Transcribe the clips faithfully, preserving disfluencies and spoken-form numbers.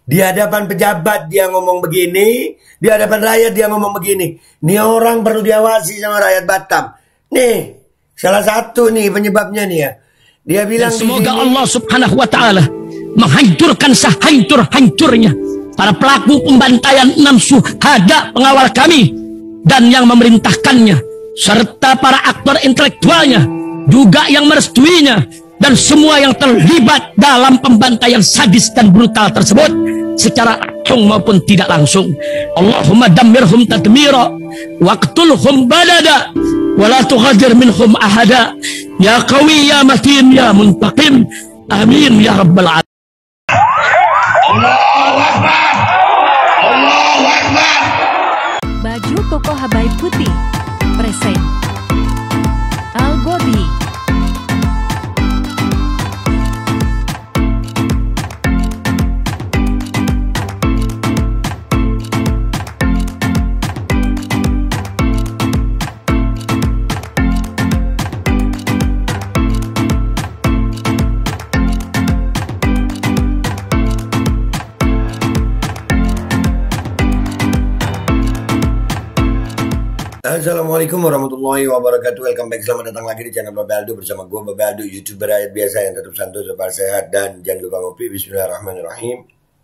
Di hadapan pejabat dia ngomong begini, di hadapan rakyat dia ngomong begini. Nih orang perlu diawasi sama rakyat Batam. Nih, salah satu nih penyebabnya nih ya. Dia bilang dan semoga Allah Subhanahu wa taala menghancurkan sehancur-hancurnya para pelaku pembantaian enam syuhada pengawal kami dan yang memerintahkannya, serta para aktor intelektualnya juga yang merestuinya, dan semua yang terlibat dalam pembantaian sadis dan brutal tersebut secara langsung maupun tidak langsung. Allahumma dammirhum tadmira waqtulhum balada wala tughadir minhum ahada ya qawi ya matin ya muntaqim amin ya rabbal alamin. Allahu Akbar, Allahu Akbar. Baju koko Habaib putih present Al-Godi. Assalamualaikum warahmatullahi wabarakatuh. Welcome back, selamat datang lagi di channel Babe Aldo bersama gue Babe Aldo, YouTuber rakyat biasa yang tetap santuy, tetap sehat, dan jangan lupa ngopi. Bismillahirrahmanirrahim.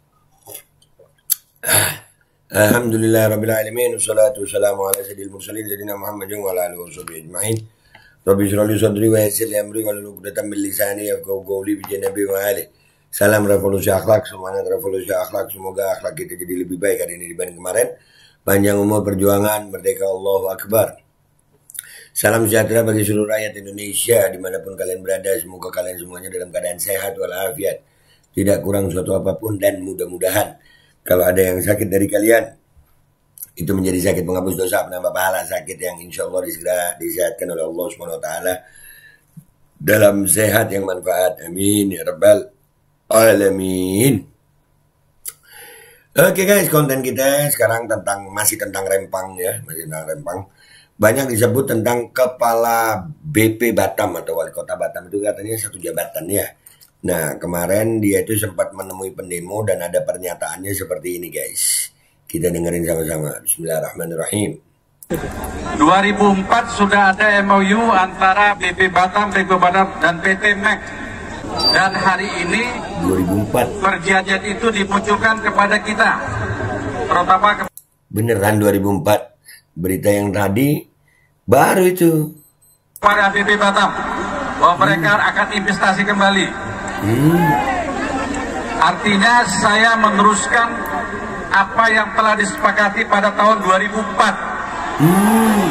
Alhamdulillahirrabbilalamin. Wassalatu wassalamu ala sayyidil mursalin sayyidina Muhammadin wa ala alihi washabihi ajma'in. Rabbi shrah li sadri wa yassir li amri wahlul 'uqdatam min lisani yafqahu qawli bi janabi wa ali. Salam revolusi akhlak, semangat revolusi akhlak. Semoga akhlak kita jadi lebih baik hari ini dibanding kemarin. Panjang umur perjuangan, merdeka, Allahu Akbar. Salam sejahtera bagi seluruh rakyat Indonesia dimanapun kalian berada. Semoga kalian semuanya dalam keadaan sehat walafiat, tidak kurang suatu apapun, dan mudah-mudahan kalau ada yang sakit dari kalian itu menjadi sakit penghapus dosa, penambah pahala, sakit yang insya Allah disegera disehatkan oleh Allah Subhanahu Wa Taala dalam sehat yang manfaat. Amin ya rabbal alamin. Oke okay guys, konten kita sekarang tentang masih tentang Rempang ya, masih tentang Rempang. Banyak disebut tentang kepala B P Batam atau wali kota Batam, itu katanya satu jabatan ya. Nah kemarin dia itu sempat menemui pendemo dan ada pernyataannya seperti ini guys. Kita dengerin sama-sama. Bismillahirrahmanirrahim. dua ribu empat sudah ada M O U antara B P Batam, Beko Batam dan P T M A C. Dan hari ini dua ribu empat perjanjian itu dimunculkan kepada kita, terutama ke beneran dua ribu empat. Berita yang tadi baru itu kepada B P Batam bahwa mereka hmm. akan investasi kembali. hmm. Artinya saya meneruskan apa yang telah disepakati pada tahun dua ribu empat. hmm.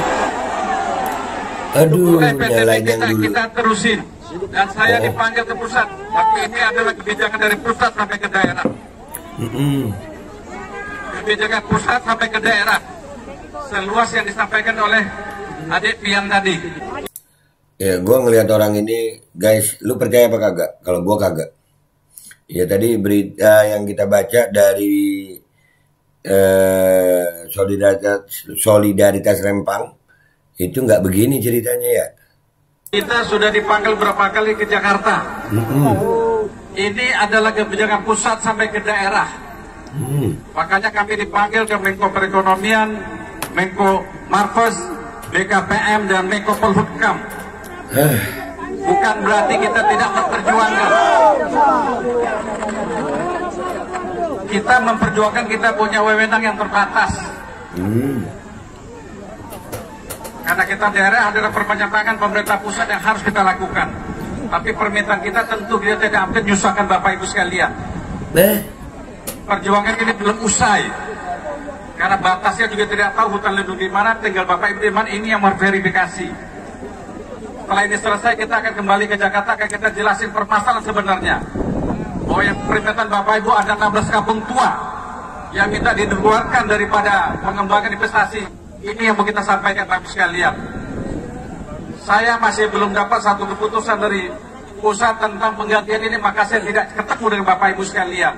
Aduh, nyalain yang dulu. Kita terusin. Dan saya oh. dipanggil ke pusat, tapi ini adalah kebijakan dari pusat sampai ke daerah. Mm-hmm. Kebijakan pusat sampai ke daerah, seluas yang disampaikan oleh adik Pian tadi. Ya, gue ngelihat orang ini, guys, lu percaya apa kagak? Kalau gue kagak. Ya tadi berita yang kita baca dari eh, solidaritas, solidaritas Rempang itu nggak begini ceritanya ya. Kita sudah dipanggil berapa kali ke Jakarta. Mm-hmm. Ini adalah kebijakan pusat sampai ke daerah. Mm. Makanya kami dipanggil ke Menko Perekonomian, Menko Marves, B K P M, dan Menko Polhukam. Bukan berarti kita tidak memperjuangkan. Kita memperjuangkan, kita punya wewenang yang terbatas. Mm. Karena kita daerah adalah perpanjangan pemerintah pusat yang harus kita lakukan. Tapi permintaan kita tentu kita tidak akan menyusahkan Bapak Ibu sekalian. Eh? Perjuangan ini belum usai. Karena batasnya juga tidak tahu hutan lindung di mana, tinggal Bapak Ibu di mana, ini yang verifikasi. Setelah ini selesai kita akan kembali ke Jakarta, akan kita jelasin permasalahan sebenarnya. Bahwa yang permintaan Bapak Ibu ada enam belas kampung tua yang minta dikeluarkan daripada pengembangan investasi. Ini yang mau kita sampaikan Bapak sekalian. Saya masih belum dapat satu keputusan dari pusat tentang penggantian ini, maka saya tidak ketemu dengan Bapak Ibu sekalian.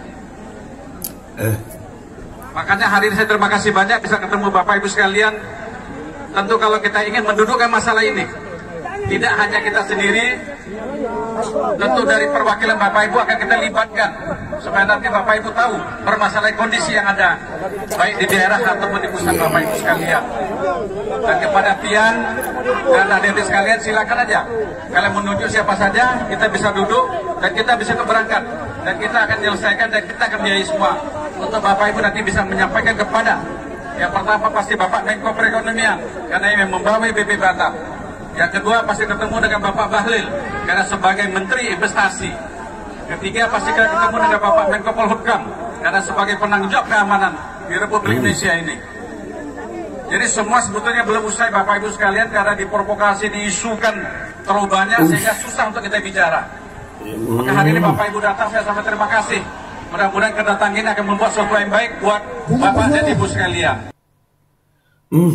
Eh. Makanya hari ini saya terima kasih banyak bisa ketemu Bapak Ibu sekalian. Tentu kalau kita ingin mendudukkan masalah ini, tidak hanya kita sendiri, tentu dari perwakilan Bapak Ibu akan kita libatkan supaya nanti Bapak Ibu tahu permasalahan kondisi yang ada baik di daerah ataupun di pusat Bapak Ibu sekalian. Dan kepada Pian dan adik-adik sekalian, silakan aja kalian menunjuk siapa saja, kita bisa duduk dan kita bisa berangkat dan kita akan menyelesaikan dan kita akan biayai semua untuk Bapak Ibu nanti bisa menyampaikan kepada yang pertama pasti Bapak Menko Perekonomian karena yang membawa B P Batam. Yang kedua pasti ketemu dengan Bapak Bahlil karena sebagai Menteri Investasi. Ketiga pasti ketemu dengan Bapak Menko Polhukam karena sebagai penanggung jawab keamanan di Republik Indonesia ini. Jadi semua sebetulnya belum usai Bapak Ibu sekalian karena diprovokasi, diisukan terlalu banyak sehingga susah untuk kita bicara. Maka hari ini Bapak Ibu datang, saya sangat terima kasih. Mudah-mudahan kedatangan ini akan membuat sesuatu yang baik buat Bapak dan Ibu sekalian. Hmm,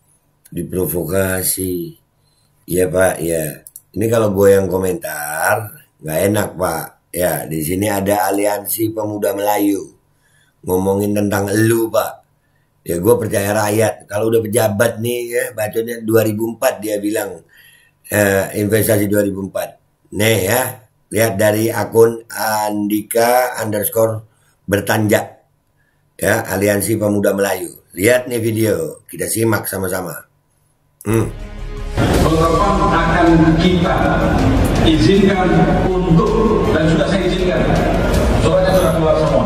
diprovokasi. Iya Pak, ya. Ini kalau gue yang komentar nggak enak Pak. Ya, di sini ada Aliansi Pemuda Melayu ngomongin tentang elu Pak. Ya gue percaya rakyat. Kalau udah pejabat nih ya, bacanya dua ribu empat dia bilang eh, investasi dua ribu empat. Nih ya, lihat dari akun Andika underscore bertanjak. Ya, Aliansi Pemuda Melayu. Lihat nih video, kita simak sama-sama. Hmm. Penerapan akan kita izinkan untuk, dan sudah saya izinkan, suratnya sudah keluar semua.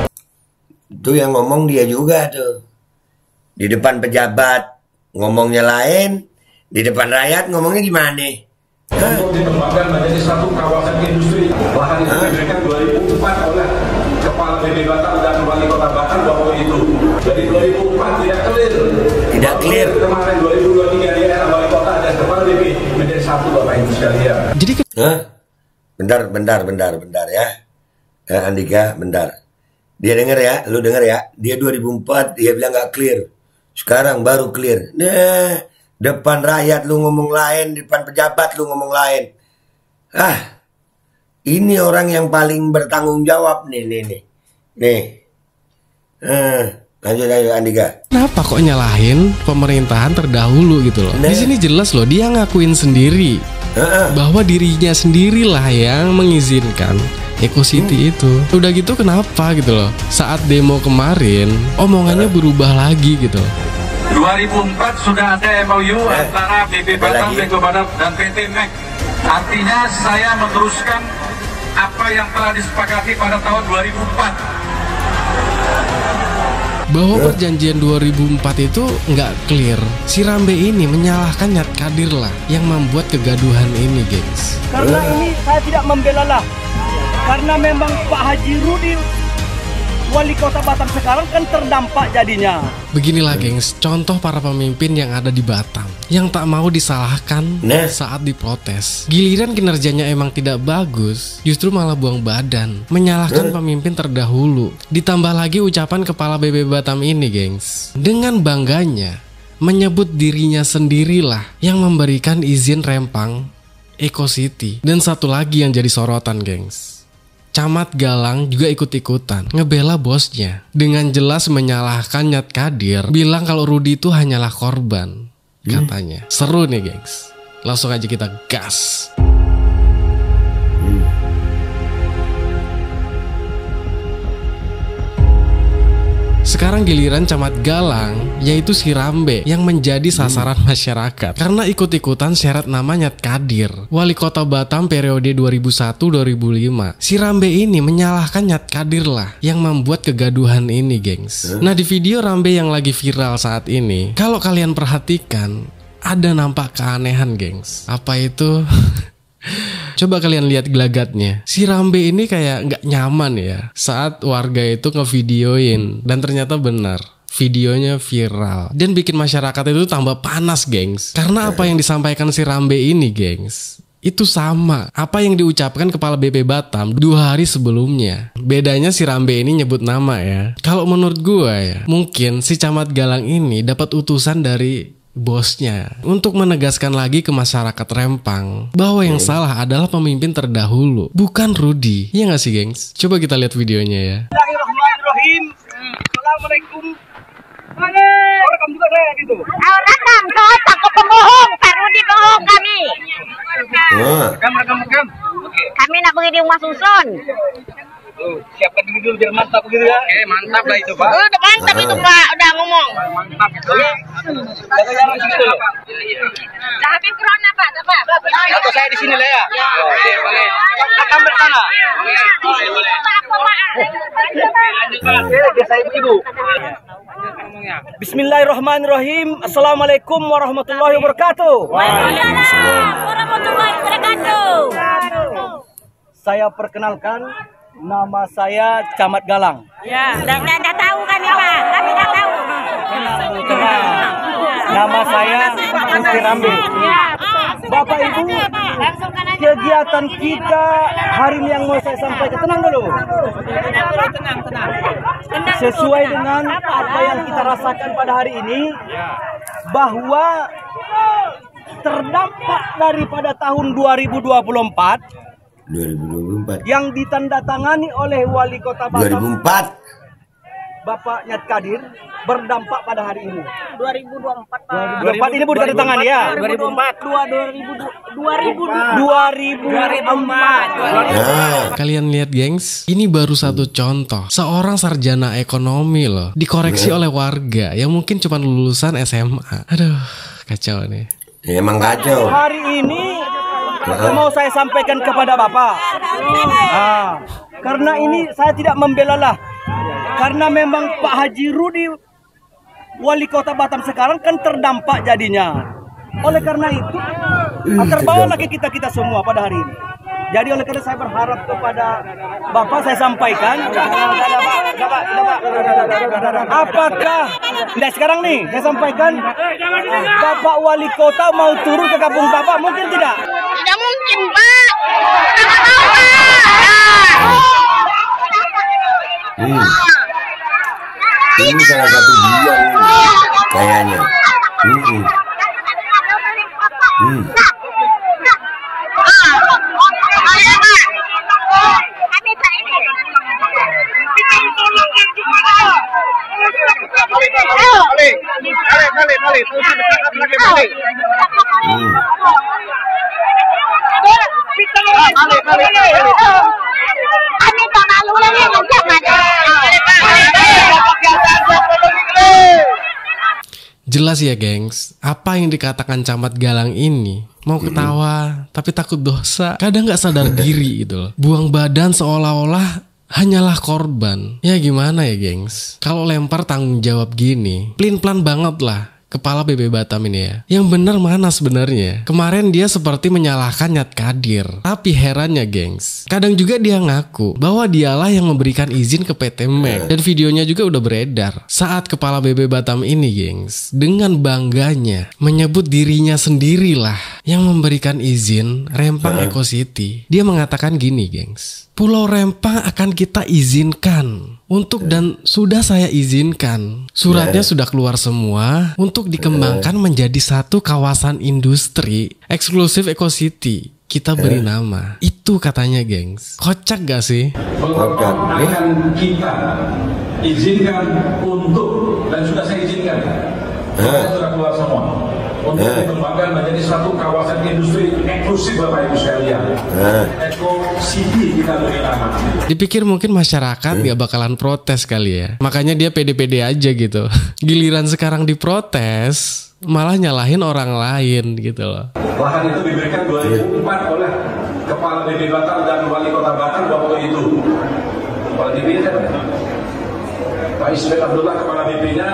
Itu yang ngomong dia juga tuh. Di depan pejabat ngomongnya lain, di depan rakyat ngomongnya gimana? Untuk dikembangkan menjadi satu kawasan industri. Lahan itu diberikan dua ribu empat oleh Kepala B P Batam dan Wali Kota Batam bahwa itu. Jadi dua ribu empat tidak clear. Tidak clear. Kemarin dua ribu dua puluh tiga di era Wali Kota dan Kepala B P menjadi satu Bapak Ibu sekalian. Jadi Hah? Bentar, bentar, bentar, bentar ya. Eh, Andika, bentar. Dia denger ya, lu denger ya. Dia dua ribu empat dia bilang nggak clear. Sekarang baru clear. Nah, depan rakyat lu ngomong lain, depan pejabat lu ngomong lain. Ah, ini orang yang paling bertanggung jawab nih, nih, nih. Nih. Eh, lanjut ayo Andika. Kenapa kok nyalahin pemerintahan terdahulu gitu loh? Nah. Di sini jelas loh dia ngakuin sendiri Uh-uh. bahwa dirinya sendirilah yang mengizinkan Eco City itu. Udah gitu kenapa gitu loh? Saat demo kemarin omongannya berubah lagi gitu loh. dua ribu empat sudah ada M O U Eh, antara B P apa Batam, lagi? Menko Batam dan P T M E K. Artinya saya meneruskan apa yang telah disepakati pada tahun dua ribu empat. Bahwa perjanjian dua ribu empat itu nggak clear. Si Rambe ini menyalahkan Nyat Kadir lah yang membuat kegaduhan ini, gengs. Karena ini saya tidak membela lah. Karena memang Pak Haji Rudi Wali Kota Batam sekarang kan terdampak jadinya. Beginilah gengs, contoh para pemimpin yang ada di Batam yang tak mau disalahkan Nah. saat diprotes. Giliran kinerjanya emang tidak bagus, justru malah buang badan, menyalahkan pemimpin terdahulu. Ditambah lagi ucapan kepala B P Batam ini gengs, dengan bangganya menyebut dirinya sendirilah yang memberikan izin rempang Eco City. Dan satu lagi yang jadi sorotan gengs, Camat Galang juga ikut-ikutan ngebela bosnya dengan jelas menyalahkan Nyat Kadir, bilang kalau Rudi itu hanyalah korban katanya. Seru nih gengs, langsung aja kita gas. Sekarang giliran Camat Galang, yaitu si Rambe yang menjadi sasaran masyarakat karena ikut-ikutan syarat nama Nyat Kadir, Wali Kota Batam periode dua ribu satu sampai dua ribu lima. Si Rambe ini menyalahkan Nyat Kadir lah yang membuat kegaduhan ini, gengs. Nah, di video Rambe yang lagi viral saat ini, kalau kalian perhatikan, ada nampak keanehan, gengs. Apa itu? Coba kalian lihat gelagatnya. Si Rambe ini kayak nggak nyaman ya saat warga itu ngevideoin, dan ternyata benar videonya viral dan bikin masyarakat itu tambah panas, gengs. Karena apa yang disampaikan si Rambe ini, gengs, itu sama apa yang diucapkan Kepala B P Batam dua hari sebelumnya. Bedanya si Rambe ini nyebut nama ya. Kalau menurut gua ya, mungkin si Camat Galang ini dapat utusan dari bosnya untuk menegaskan lagi ke masyarakat Rempang bahwa yang salah adalah pemimpin terdahulu, bukan Rudi. Iya gak sih, gengs? Coba kita lihat videonya ya. Bismillahirrahmanirrahim. Assalamualaikum. Rekam juga saya gitu. Rekam, kau takut pemohong, karena Rudi bohong kami. Wah. Kami nak pergi di rumah susun. Oh, siapkan diri dulu biar mantap begitu ya. Oke, mantap lah itu, Pak. Oh, udah mantap itu, Pak. Udah ngomong. Mantap itu. Jaga jarak situ loh. Dah habis corona, Pak. Pak. Atau saya di sini lah ya. Oke, boleh. Akan bersana. Boleh, boleh. Oke, biar saya ibu. Bismillahirrahmanirrahim. Assalamualaikum warahmatullahi wabarakatuh. Waalaikumsalam warahmatullahi wabarakatuh. Saya perkenalkan, nama saya Camat Galang. Ya, dah, dah, dah tahu kan ya, Pak? Kami dah tahu. Nama saya Putri Rambe. Bapak Ibu, kegiatan kita hari ini yang mau saya sampaikan, tenang dulu. Tenang, tenang. Sesuai dengan apa yang kita rasakan pada hari ini, bahwa terdampak daripada tahun dua ribu dua puluh empat dua ribu dua puluh empat yang ditandatangani oleh Wali Kota Batam dua ribu empat Bapak Nyat Kadir berdampak pada hari ini. dua ribu dua puluh empat, Pak. dua ribu dua puluh empat ini bukan ditandatangani ya. dua ribu empat. dua ribu dua ribu dua ribu empat. Nah, Kalian lihat gengs, ini baru satu contoh. Seorang sarjana ekonomi loh dikoreksi oleh warga yang mungkin cuma lulusan S M A. Aduh, kacau nih. ya emang kacau. Hari ini mau saya sampaikan kepada Bapak. Ah, karena ini saya tidak membela lah. Karena memang Pak Haji Rudi Wali Kota Batam sekarang kan terdampak jadinya. Oleh karena itu terbawa lagi kita-kita semua pada hari ini. Jadi oleh karena saya berharap kepada Bapak saya sampaikan, apakah tidak sekarang nih saya sampaikan Bapak Wali Kota mau turun ke kampung Bapak, mungkin tidak? Tidak mungkin, Pak. Hmm. Ini salah satu dia nih, kayaknya. Hmm. Hmm. Jelas ya gengs, apa yang dikatakan Camat Galang ini mau ketawa tapi takut dosa, kadang gak sadar diri gitu loh. Buang badan seolah-olah hanyalah korban. Ya gimana ya gengs, kalau lempar tanggung jawab gini, pelin-pelan banget lah kepala B B Batam ini ya. Yang benar mana sebenarnya? Kemarin dia seperti menyalahkan Nyat Kadir. Tapi herannya gengs, kadang juga dia ngaku bahwa dialah yang memberikan izin ke P T Mek. Dan videonya juga udah beredar saat kepala B B Batam ini gengs dengan bangganya menyebut dirinya sendirilah yang memberikan izin Rempang Eco City. Dia mengatakan gini gengs, Pulau Rempang akan kita izinkan untuk dan sudah saya izinkan. Suratnya sudah keluar semua untuk dikembangkan menjadi satu kawasan industri eksklusif Eco City. Kita beri nama. Itu katanya gengs. Kocak gak sih? Kocak. Akan kita izinkan untuk, dan sudah saya izinkan. Sudah sudah keluar semua. Untuk dikembangkan menjadi satu kawasan industri eksklusif Bapak Ibu sekalian. Eco City kita beri nama. Dipikir mungkin masyarakat gak bakalan protes kali ya. Makanya dia pede-pede aja gitu. Giliran sekarang diprotes, malah nyalahin orang lain gitu loh. Lahan itu diberikan dua ribu empat oleh Kepala B B Batam dan Wali Kota Batam waktu itu. Kepala B B-nya Pak Ismet Abdullah, Kepala B B-nya,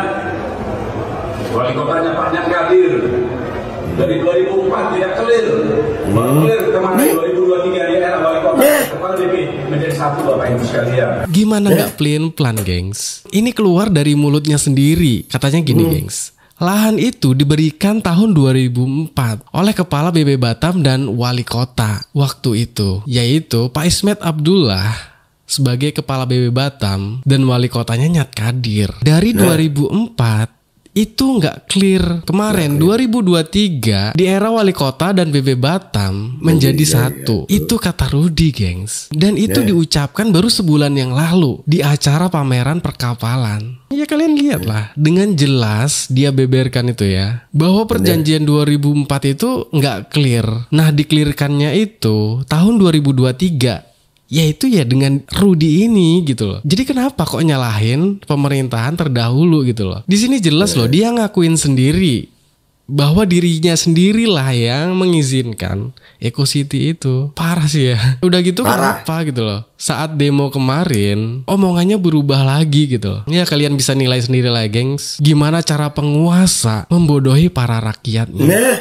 Wali Kotanya Pak Nyat Kadir. Dari dua ribu empat tidak clear. Baru clear kemarin dua ribu dua puluh tiga dia era Wali Kota. Kepala B B menjadi satu Bapak Ibu sekalian. Gimana nggak pelin-pelan gengs? Ini keluar dari mulutnya sendiri. Katanya gini gengs, lahan itu diberikan tahun dua ribu empat oleh Kepala B B Batam dan Wali Kota waktu itu, yaitu Pak Ismet Abdullah sebagai Kepala B B Batam dan Wali Kotanya Nyat Kadir. Dari dua ribu empat itu nggak clear. Kemarin dua ribu dua puluh tiga di era wali kota dan B B Batam menjadi ya, satu. ya. Itu kata Rudi, gengs. Dan itu Ya. diucapkan baru sebulan yang lalu di acara pameran perkapalan. Ya kalian lihat lah, dengan jelas dia beberkan itu ya, bahwa perjanjian dua ribu empat itu nggak clear. Nah, diklirkannya itu tahun dua ribu dua puluh tiga. Yaitu ya dengan Rudi ini gitu loh. Jadi kenapa kok nyalahin pemerintahan terdahulu gitu loh. Di sini jelas loh, dia ngakuin sendiri bahwa dirinya sendirilah yang mengizinkan Eco City itu. Parah sih ya. Udah gitu Parah. kenapa gitu loh, saat demo kemarin omongannya berubah lagi gitu loh. Ya kalian bisa nilai sendiri lah, gengs, gimana cara penguasa membodohi para rakyatnya. Nah,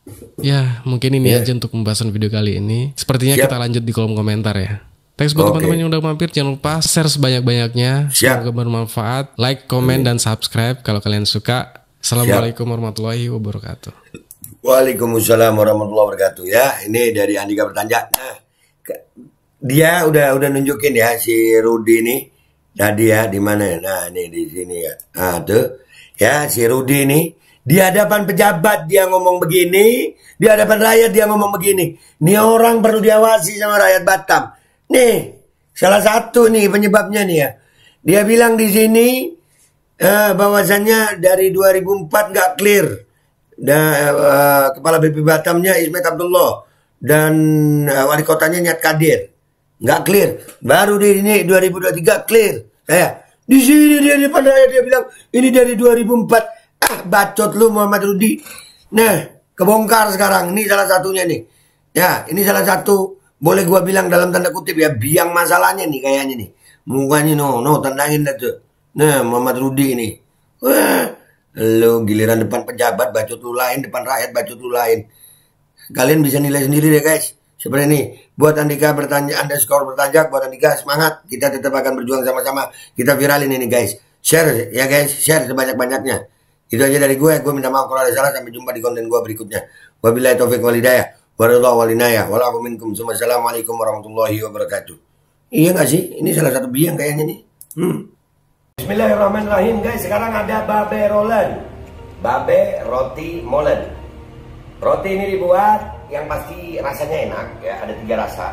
Ya mungkin ini Ya. aja untuk pembahasan video kali ini. Sepertinya Siap. kita lanjut di kolom komentar ya. Thanks buat Oke. teman-teman yang udah mampir. Jangan lupa share sebanyak-banyaknya. Siap. Semoga bermanfaat. Like, komen, dan subscribe kalau kalian suka. Assalamualaikum warahmatullahi wabarakatuh. Waalaikumsalam warahmatullahi wabarakatuh. Ya, ini dari Andika Bertanja. Nah, ke- dia udah udah nunjukin ya si Rudi ini tadi ya di mana? Nah, ini di sini ya. Nah, tuh. Ya, si Rudi ini di hadapan pejabat dia ngomong begini, di hadapan rakyat dia ngomong begini. Nih orang perlu diawasi sama rakyat Batam. Nih, salah satu nih penyebabnya nih ya. Dia bilang di sini eh, bahwasannya dari dua ribu empat nggak clear. Dan uh, kepala B P Batamnya Ismet Abdullah dan uh, wali kotanya Nyat Kadir nggak clear. Baru di ini dua ribu dua puluh tiga clear. Kayak di sini dia di depan rakyat dia bilang ini dari dua ribu empat. Ah, bacot lu Muhammad Rudi. Nah, kebongkar sekarang. Ini salah satunya nih. Ya, ini salah satu, boleh gua bilang dalam tanda kutip ya, biang masalahnya nih kayaknya nih. Mukanya no, no, tandangin dah tuh. Nah, Muhammad Rudi ini. Wah, lu giliran depan pejabat bacot lu lain, depan rakyat bacot lu lain. Kalian bisa nilai sendiri deh guys. Seperti ini. Buat Andika bertanya, underscore bertanya, buat Andika semangat. Kita tetap akan berjuang sama-sama. Kita viralin ini guys. Share ya guys, share sebanyak-banyaknya. Itu aja dari gue. Gue minta maaf kalau ada salah. Sampai jumpa di konten gue berikutnya. Wabillahi taufiq walhidayah. Warahmatullahi walinayah. Walafu minkum. Assalamualaikum warahmatullahi wabarakatuh. Iya gak sih? Ini salah satu biang kayaknya nih. Hmm. Bismillahirrahmanirrahim guys. Sekarang ada babe rolen. Babe roti molen. Roti ini dibuat yang pasti rasanya enak ya. Ada tiga rasa.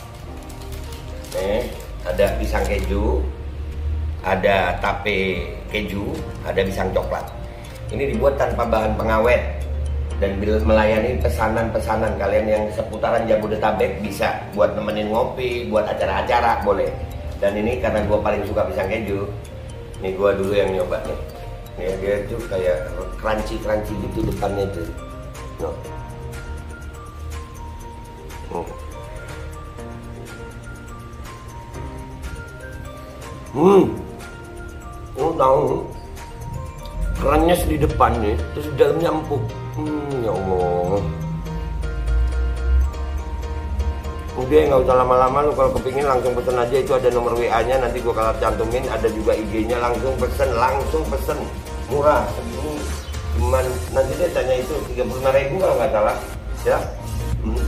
Nih, ada pisang keju, ada tape keju, ada pisang coklat. Ini dibuat tanpa bahan pengawet dan melayani pesanan-pesanan kalian yang seputaran Jabodetabek, bisa buat nemenin ngopi, buat acara-acara boleh. Dan ini karena gue paling suka pisang keju, ini gue dulu yang nyoba nih. Nih dia tuh kayak crunchy-crunchy gitu depannya tuh. No. Hmm. Hmm. Tahu kerannya di depan nih, terus di dalamnya empuk. Hmm, ya Allah. Udah nggak usah lama-lama, lu kalau kepingin langsung pesen aja, itu ada nomor W A-nya, nanti gua kalau cantumin, ada juga I G-nya, langsung pesen, langsung pesen, murah. Ini cuman nanti dia tanya itu tiga puluh lima ribu kalau nggak salah, ya. Hmm.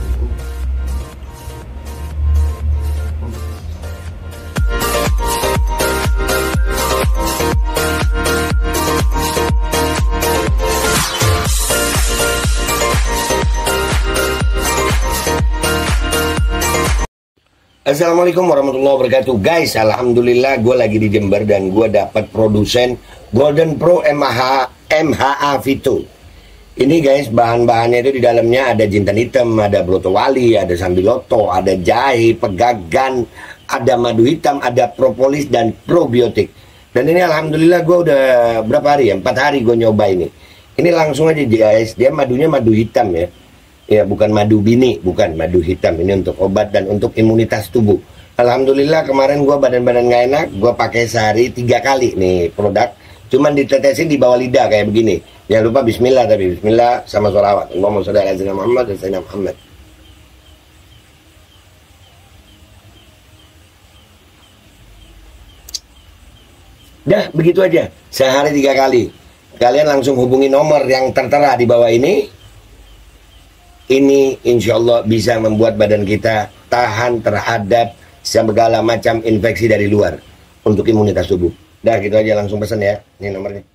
Assalamualaikum warahmatullahi wabarakatuh guys. Alhamdulillah gue lagi di Jember dan gue dapat produsen Golden Pro M H A Vito. Ini guys, bahan-bahannya itu di dalamnya ada jintan hitam, ada brotowali, ada sambiloto, ada jahe, pegagan, ada madu hitam, ada propolis dan probiotik. Dan ini alhamdulillah gue udah berapa hari ya? Empat hari gue nyoba ini. Ini langsung aja guys, dia madunya madu hitam ya. Ya bukan madu bini, bukan madu hitam. Ini untuk obat dan untuk imunitas tubuh. Alhamdulillah kemarin gue badan-badan gak enak, gue pakai sehari tiga kali nih produk. Cuman ditetesin di bawah lidah kayak begini. Jangan lupa Bismillah, tapi Bismillah sama sholawat. Allahumma sholli ala sayyidina Muhammad dan sayyidina Muhammad. Dah begitu aja, sehari tiga kali. Kalian langsung hubungi nomor yang tertera di bawah ini. Ini insya Allah bisa membuat badan kita tahan terhadap segala macam infeksi dari luar untuk imunitas tubuh. Dah gitu aja, langsung pesan ya. Ini nomornya.